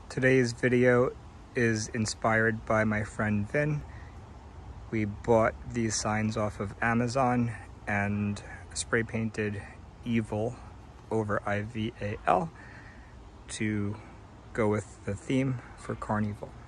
Today's video is inspired by my friend Vin. We bought these signs off of Amazon and spray painted evil over IVAL to go with the theme for Carnival.